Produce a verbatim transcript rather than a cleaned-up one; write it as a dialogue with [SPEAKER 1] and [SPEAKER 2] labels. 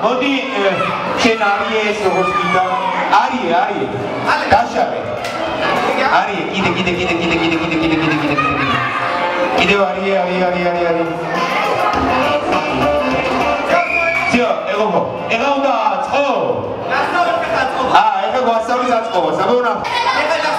[SPEAKER 1] მოდი შენ არის ეს როგორც გინდა არის არის დაშავე არის კიდე კიდე კიდე კიდე კიდე კიდე კიდე კიდე კიდე კიდე კიდე არის არის არის არის არის ძიო ეგო ეგა უნდა აწყო აა ეხა გვასწავლის აწყობა საბუნა